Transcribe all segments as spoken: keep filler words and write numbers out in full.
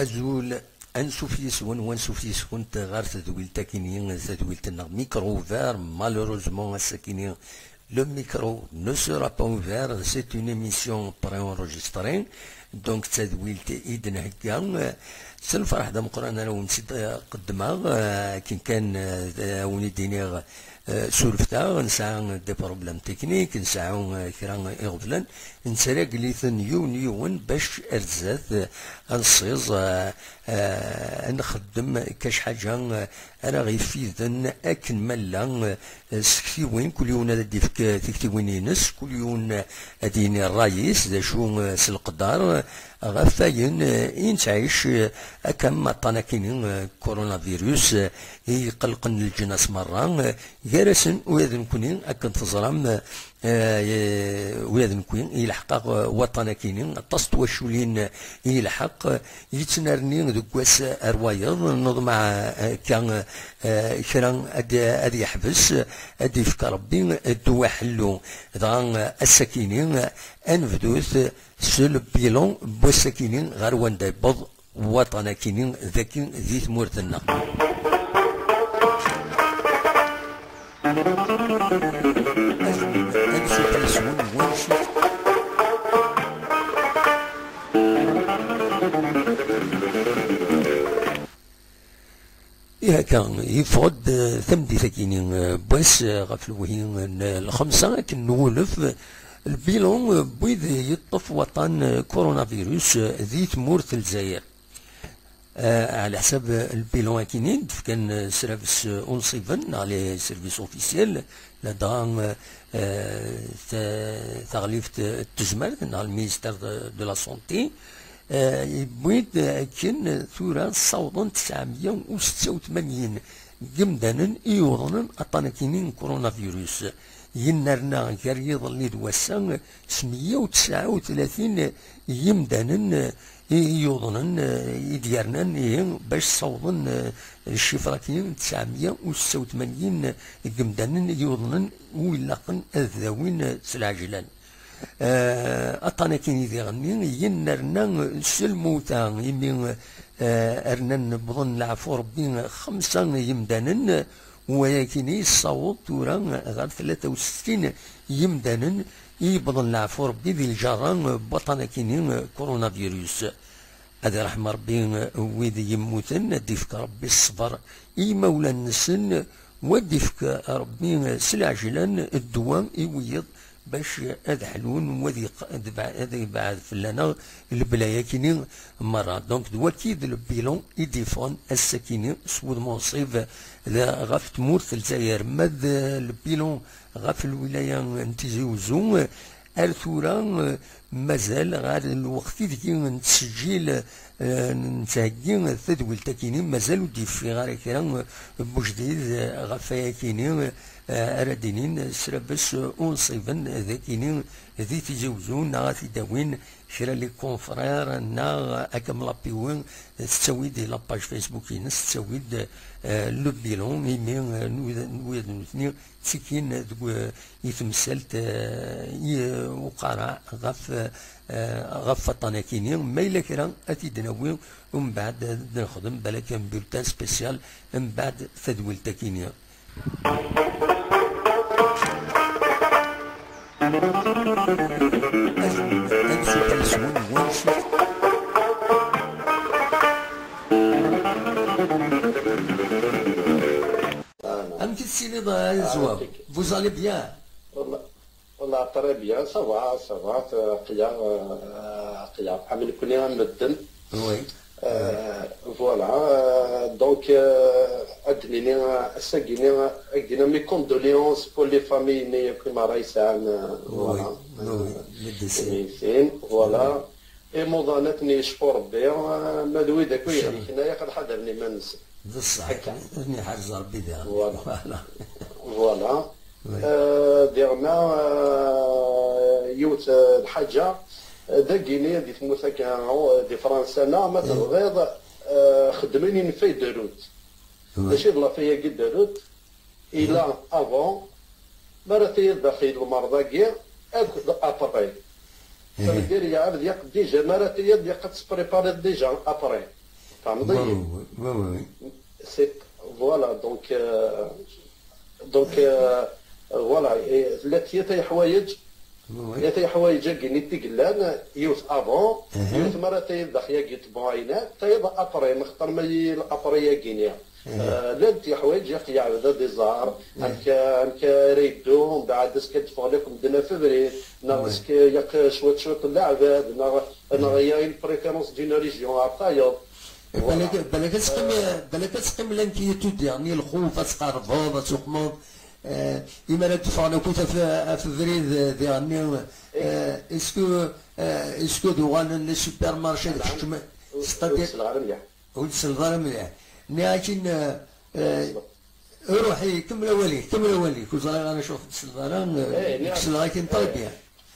أزول أنسوف يسون وانسوف يسون غير تدويل تاكيني تدويل تنا ميكرو اوفير مالوروزمون الساكيني le micro ne sera pas ouvert, c'est une émission préenregistrée donc تدويلت إذن هكا سنفرح دا مقرانا لو نسيت قدمها كي كان وني دينيغ سولفتا نسعى دي بروبليم تكنيك نسعى كرا يغفلن نسرق ليثن يون يون باش ارزات نصيز نخدم كاش حاجه انا غيفيدن اكن ملا سكتي وين كل يوم هذا ديفك تكتي وين ينس كل يوم اديني الرئيس ذا شو سلقدار غفاين إن تعيش كم طناكين كورونا فيروس يقلقن الجناس مرة جالسن ويذ نكونين أكن تزرم ويذ نكون يلحق وطناكين تصط وشولين يلحق يتنرني دكواس أروايض نضمع كان كران أدي يحبس أدي في ربي دوا حلو ضان السكينين أنفدوث سل بيلون بوسكينين غير واندا يبض وطناكينين ذاكين ذي ثمورتنا إيه كان يفرض ثمدي ثكينين بس غفلوهين الخمسة لكن نولف البيلون بويذ يطف وطن كورونا فيروس ذي تمورت الجزائر آه على حساب البيلون كينين كان سيرفيس اون سيفن على سيرفيس اوفيسيال لدى آه تغليف التجمال على المينستير دو لا سونتي آه بويذ كان ثورة صودا تسعمية وستة وثمانين جمدانا ايوضنا اطانكينين كورونا فيروس ينرنا غير يظل يدوسا سمية وتسعة وثلاثين يمدانا يوضنا يديرنا باش صوضن الشفرتين تسعمية وستة وثمانين قمدانا يوضنا ويلاقن الذاوين سلعجلان أطانا كين يديرني ينرنا سلموتا يمين أرنا بظن العفو ربي خمسة يمدانا ولكن يصوت تورا غير ثلاثة وستين يمدانا يبضن العفو ربي ذي الجران بطنا كينين كورونا فيروس هذا رحمة ربي ويذ يموتن ديفك ربي الصبر اي مولا النسن وديفك ربي سلعجلان الدواء يويض باش هذا حلون وذي هذا بعد فلانا البلايا كينين مرة دونك دواكيد البيلون يديفون السكينين سود منصيف ذا غاف تمورت الجزائر ماذ البيلون غاف الولاية نتيزي وزون الثورة مازال غير الوقت ذكي نتسجيل نتهجي تدويل تاكينين مازال ودي في غير كلام بوجديد غفايا كينين أرادينين سرابس أونصيفن ذاكينين ذي تجاوزون غاثي داوين شرا لي كونفرير نا أكم لابيوين تسويد لاباج فيسبوك ينس تسويد لو بيلون يمين نويد نوثني تسكين يتمثلت وقرا غف غف طناكينين ما إلا كرا أتي دناوين ومن بعد نخدم بالك بولتان سبيسيال من بعد تدويل تاكينين Vous allez bien? والله très bien, ça va, ça va, قيا قيا عمل كلنا مدن. Oui. Voilà, donc أدنيني أسجيني أدينا mes condoléances pour les familles نيا كما رايسان. Voilà. Oui. Voilà. Et موضانتني شكور ربي ما دوي داك ويا حنايا قد حضرني ما ننسى. بصح راني حاجز ربي داها. Voilà. Voilà. ديرنا يوت الحاجة داكيني دي تموت هكا دي فرنسانا ما تبغيض خدميني في داروت ماشي بلا فيا قد داروت إلا أفون مرتي داخل المرضى كيا أبري فدير يا عبد يق ديجا مرتي يق تسبريباري ديجا أبري فهمتي؟ وي وي وي سي فوالا دونك دونك فوالا التي تي حوايج وي تي حوايج كيني تيقلان يوث افون يوث مرة تي دخيا كيت بوعينات تي ابري مختار مي الابري كينيا لان تي حوايج يقيا عبدا ديزار انك انك ريدو من بعد سكت فوليكم دنا فبريل ناقص يق شوط شوط اللاعبات نغيا اون بريفيرونس دون ريجيون عطايا بالك بالك تسقم بالك تسقم لانكيتود يعني الخوف تقربوا تسقموا إما لا تفعلوا كنت في فبريل يعني اسكو اسكو دوغان السوبر مارشي تحكم ستادير الغار مليح ولس الغار مليح لكن روحي كمل اولي كمل اولي كل صغير انا شوف الغاران الغار كاين طيب يعني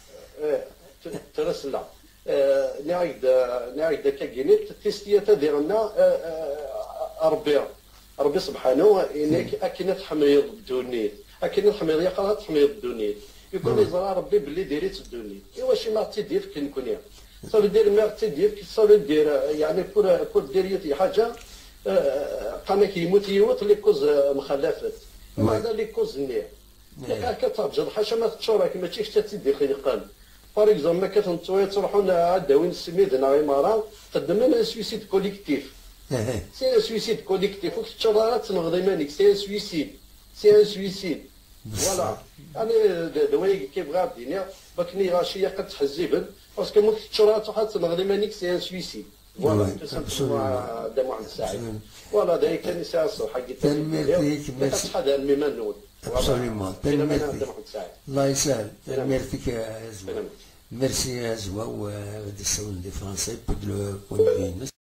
ترسل نعيد نعيد كاكينيت تيستيات ديالنا ربي ربي سبحانه انك اكن تحميض الدنيا اكن تحميض يقرا تحميض الدنيا يكون يزرع ربي باللي ديريت الدنيا ايوا شي ما تيدير كي نكون صافي دير ما تيدير كي صافي دير يعني بور بور دير حاجه قانا كيموت يموت لي كوز مخلفات وهذا لي كوز النير ياك كترجع حاجه ما تشورك ماشي حتى تيدير خيقان باغ اكزومبل ما كتنتوي تروحوا عداوين السميد هنا غيمارا قدمنا سويسيد كوليكتيف سي ان سويسيد كوليكتيف وقت الشرارات تنغضي مانيك سي ان سويسيد سي ان سويسيد فوالا يعني دوايا كيبغى الدنيا باكني غاشيه قد تحزبن باسكو وقت الشرارات واحد تنغضي مانيك سي ان سويسيد فوالا تسمى دم واحد الساعه فوالا دايك كان ساعه الصبح حقيقه تنميرتيك ميرسي هذا الميمان نول ابسوليومون تنميرتيك الله يسهل تنميرتيك يا زوا ميرسي يا زوا وغادي نسول دي فرونسي بو لو بوين دو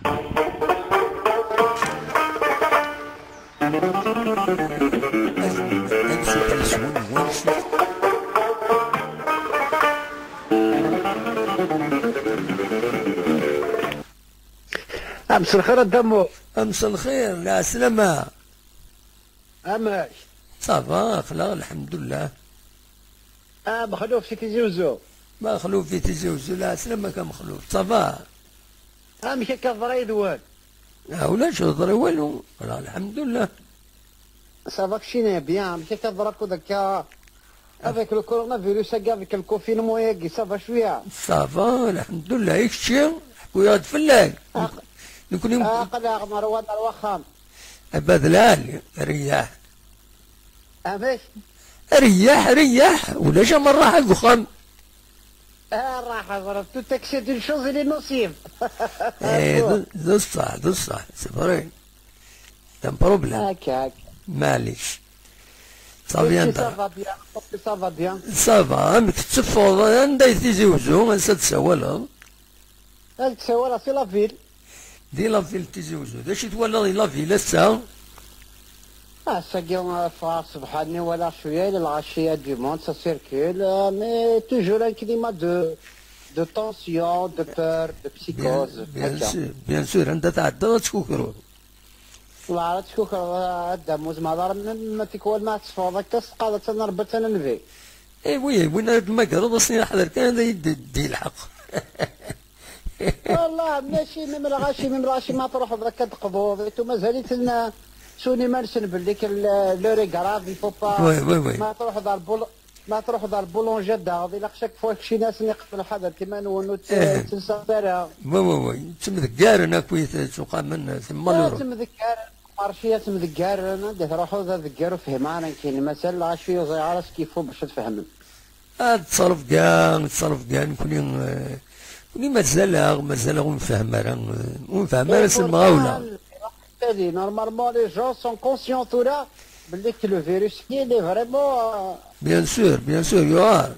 أمس الخير الدمو. أمس الخير لا سلامة. أماش. صافا خلا الحمد لله. أه مخلوف في تيزوزو. مخلوف في تيزوزو لا سلامة كمخلوف صافا. أه مشى كضري دوال. لا ولا شو ضري والو لا الحمد لله. صافا كشينا بيان مشى كضرك وداك افيك لو كورونا فيروس افيك الكونفينمون ياكي صافا شويه. صافا الحمد لله ياك شتي حكويا تفلاك. نكون قلع مروان الوخام بدلال رياح اماش رياح رياح ولا جا مرة حق وخام اه راح ضربت تاكسي دي الشوز اللي نصيب ايه ذو الصح ذو الصح سي تم بروبليم هاك هاك معليش صافي انت صافا بيان صافا بيان صافا امك تسفوض عندها تيزيوزو انسى تساولها هاك تساولها في لافيل دي لافيل تيزيوزو داش يتولى دي لافيل هسا اه ساكي فار سبحاني ولا شويه العشيه دي موند سا سيركول مي توجور ان كليما دو دو تونسيون دو بور دو بسيكوز بيان سور بيان سور عندها تعدى تكوكرو والله تكوكر عندها موز مدار ما تكوال ما تصفوض هكا سقاطة تنربط انا نفي اي وي وين المقرض اصلي حضر كان يدي الحق والله ماشي من الغاشي من الغاشي ما تروح ذاك تقبض انتو مازالت لنا سوني مارسن بالك لو ريغراف يفو با وي وي وي ما تروح دار البول ما تروح دار البولونجي داغ الا خشاك فوق شي ناس يقتلوا حدا كيما نونو تنسى دارها وي وي وي تم ذكار انا كويت سوق من ثم لورو تم ذكار مارشيه تم ذكار انا تروحوا ذا ذكار وفهمانا كاين مثلا الغاشي وزي عرس كيفو باش تفهم تصرف كاع تصرف كاع نكون كوني مازال مازال ونفهم راه ونفهم راه المغاوله هذه نورمالمون لي جون سون كونسيون تورا بلي لو فيروس كي لي فريمون بيان سور بيان سور يو ار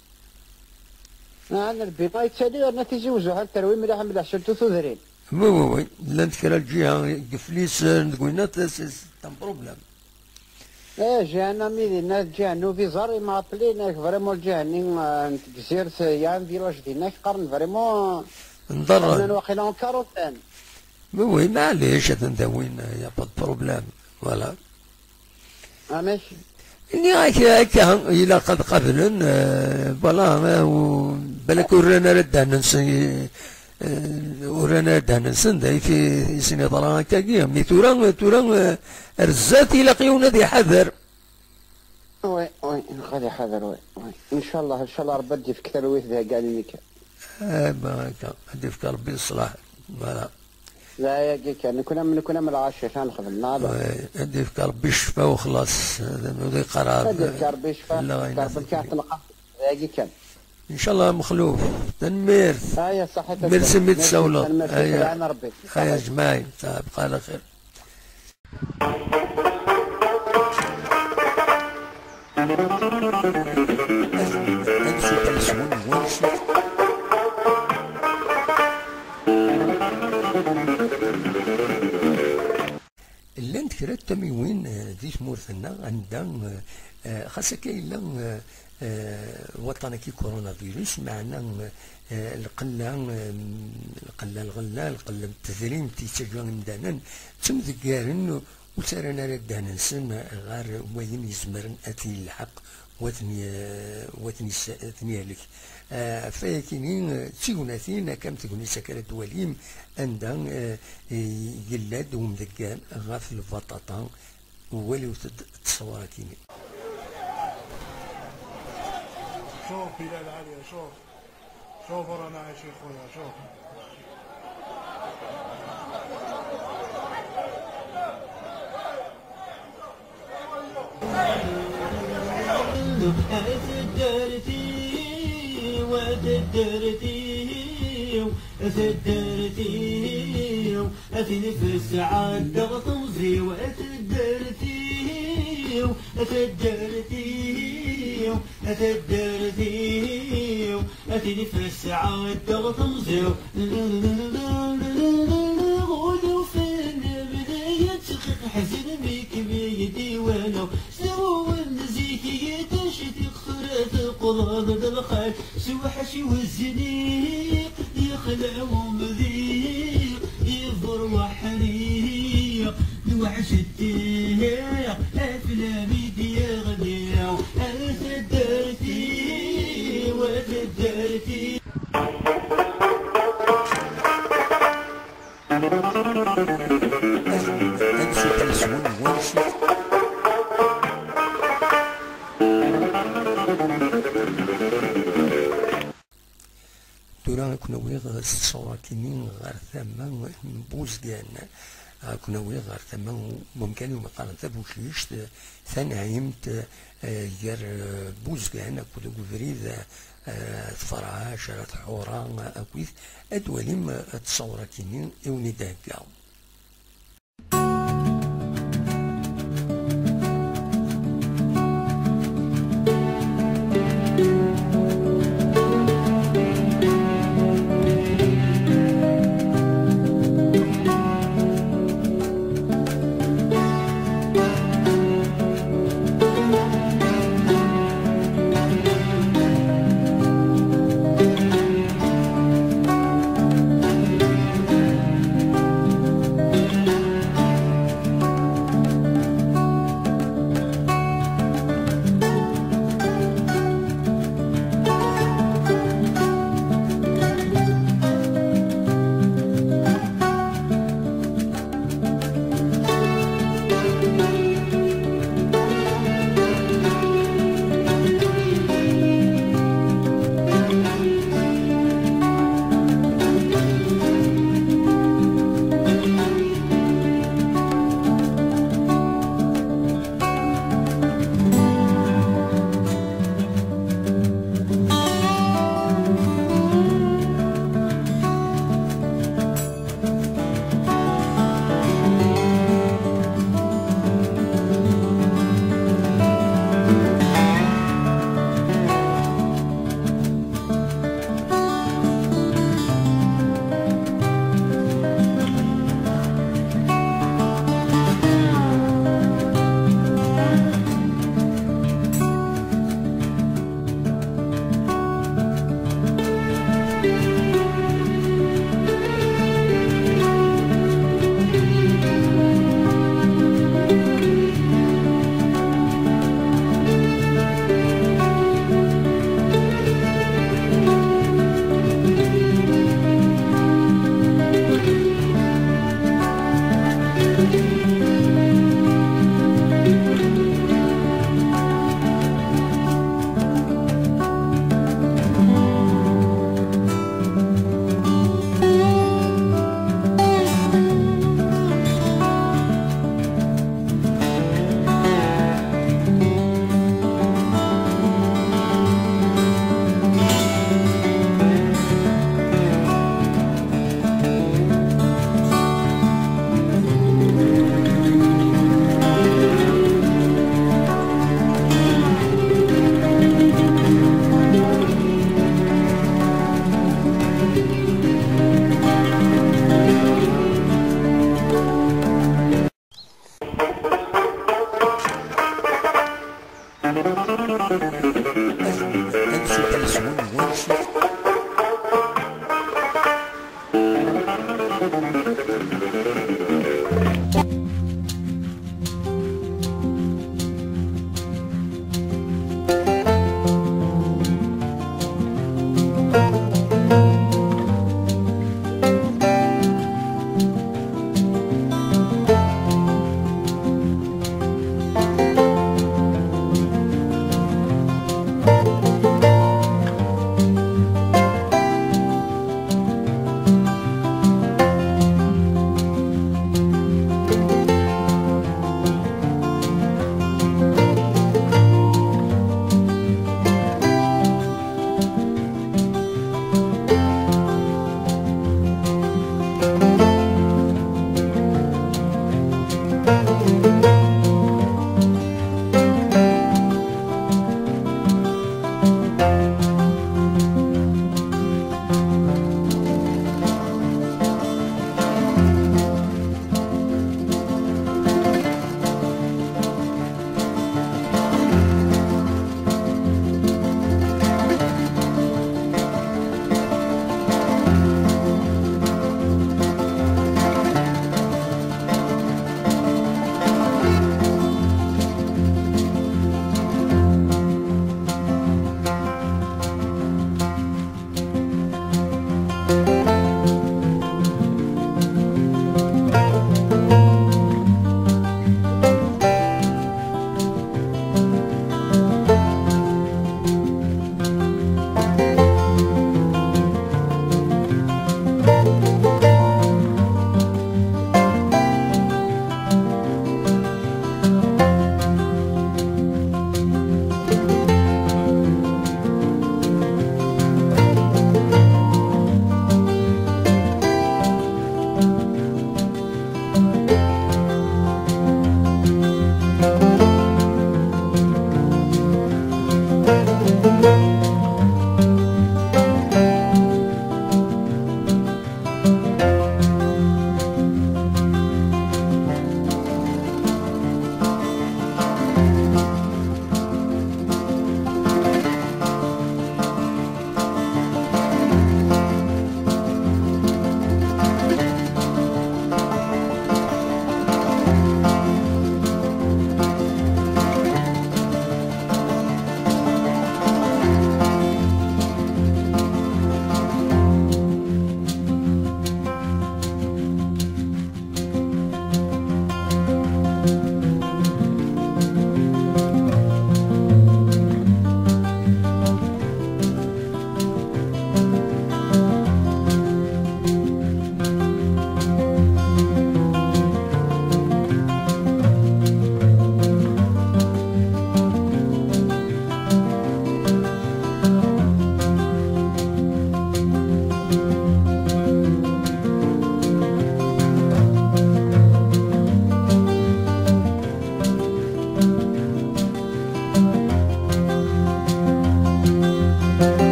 انا البيضا يتسالي انا تيزوجو ها التروي مليح مليح شلتو ثودرين وي وي وي لا نتكرا الجهه قفليس نقولنا تم بروبليم ايه جانا ميدينا جا نوفيزار ما بلينا فريمون جاني جزيرة يعني فيلاج ديناك قرن فريمون نضر انا واقيلا اون كاروتان وي وي معليش هذا نداوين يا با بروبليم فوالا اه ماشي اني هكا هكا الى قد قبل فوالا بالك ورانا ردنا ورانا دهنسن داي في سنة طلعنا كاكيا مي تورا تورا رزات إلى قيونا ذي حذر. وي وي غادي حذر وي وي ان شاء الله ان شاء الله ربي يدي فيك ترويث ذا كاع اللي كان. اه بارك يدي فيك ربي الصلاح. فوالا. لا يا كي كان كنا من كنا من العاشر كان نخدم ناض. يدي فيك ربي الشفاء وخلاص هذا ذي قرار. يدي فيك ربي الشفاء. ربي كان تلقى يا كي كان. ان شاء الله مخلوف تنمير. ها يا صحيح. ميرسي ميت سولو. هيا ربي. هيا جماعي تبقى على خير. لان كرات تميوين ذي تمورثنا عندنا خاصة كاين لا وطنكي كورونا فيروس معنا القلة القلة الغلة القلة التثريم تيتجوا مدانا تم ذكارن وسارنا ردانا نسن غير وين يزمرن اتي الحق وثني وثني ثني لك فاكينين تيغوناتين كم تيغوني سكرت وليم عندها يلاد ومذكان غاف البطاطا ولو تصوراتيني. شوف بلال عليا شوف شوف رانا عايشين خويا شوف. أتدرتي وتدرتي أتدرتي أتنفس عاد غطمزي وأتدرتي أتدرتي أتدرتي أتنفس عاد غطمزي غدو فين بداية شقيق حزن بيك بيدي وانا سوى النزيكي تشتي خرات قضان الخير سوى حشي والزنيق يخلع ومذيق يضر وحريق نوحش التيق أفلامي دي غنيق أتدرتي وتدرتي تورا كنا ويغ صواتينين غير ثما بوزقان كنا ويغ غير ثما ممكن يوم قال ثبوشيش ثنايمت ير بوزقان كنا فريد فرعا شرات حورا أكويث أدوليم تصوراتينين إوني داكاو.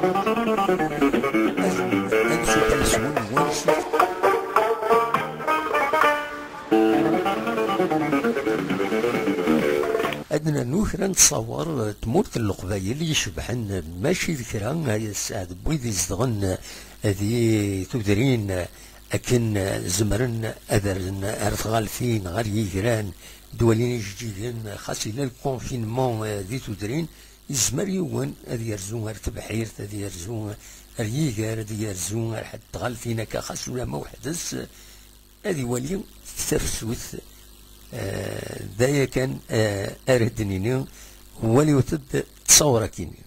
عندنا نوثرا نتصور تمورت القبايل يشبحن ماشي ذكرى هاي السعد بويد يزدغن هذي تدرين أكن زمرن أذرن أرثغالفين غير يجران دولين جديدين خاص إلى الكونفينمون ذي تدرين يزمر يوان هذي يرزون غير تبحير هذي يرزون غير يجار هذي يرزون غير حتى غالفين كخاص ولا موحدس هذي ولي ترسوث دايا آه كان آه أردنيني ولي وتد تصورة كيني.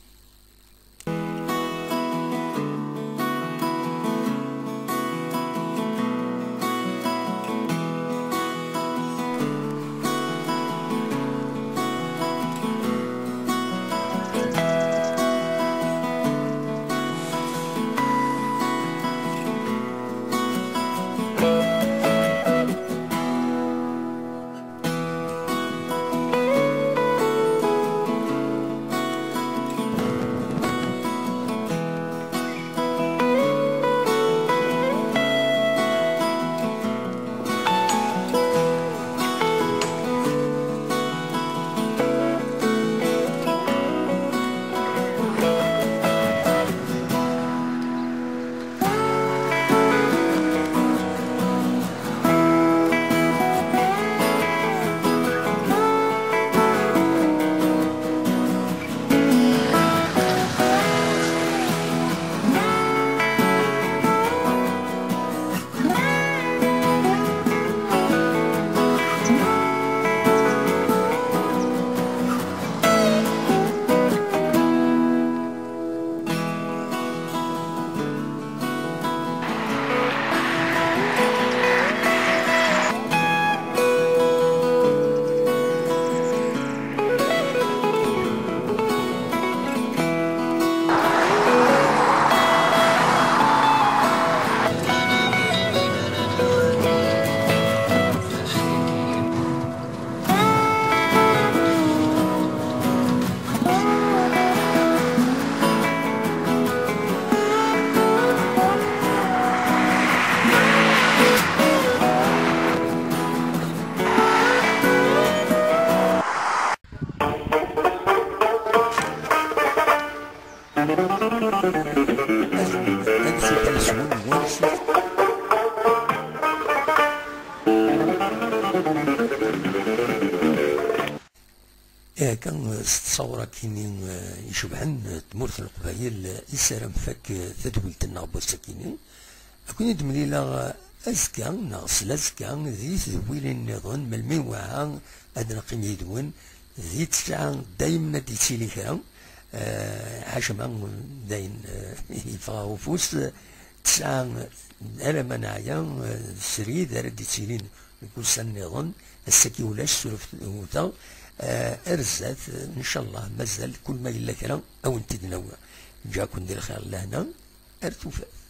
كان تصور كيني يشبهن تمورت القبايل يسرم فك تدويلة النغبة السكيني أكون يدمليلا أزكا نغسل أزكا ذي تدويل النظام ملمي وعا أدنى قيم يدون ذي تسعة دايما دي تسيلي كرا حاشما داين يفغاو فوس تسعة أنا منايا سري دار دي تسيلين يكون سن نظام السكي ولاش سلف وتا أرزات إن شاء الله مازال كل ما إلا كرا أو انتدنوا جاكم دير خير لهنا أرتوفا.